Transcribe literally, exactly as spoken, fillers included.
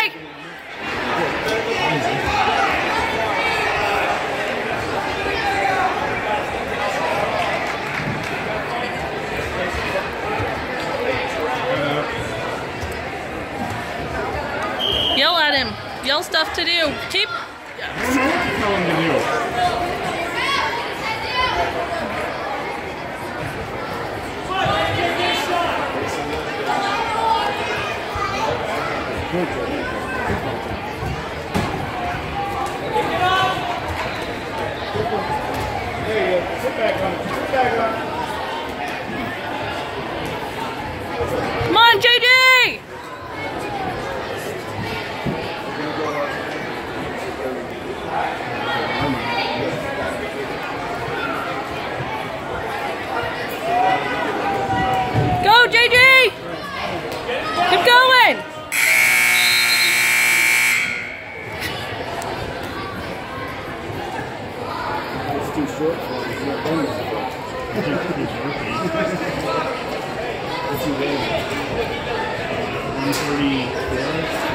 Yell at him. Yell stuff to do. Keep. Tell him to do. There you go. Sit back on it. Sit back on it. Come on, J D! Go, J D! Keep going! It's too short for him. He's not going to go. What's he weighing? one thirty-four?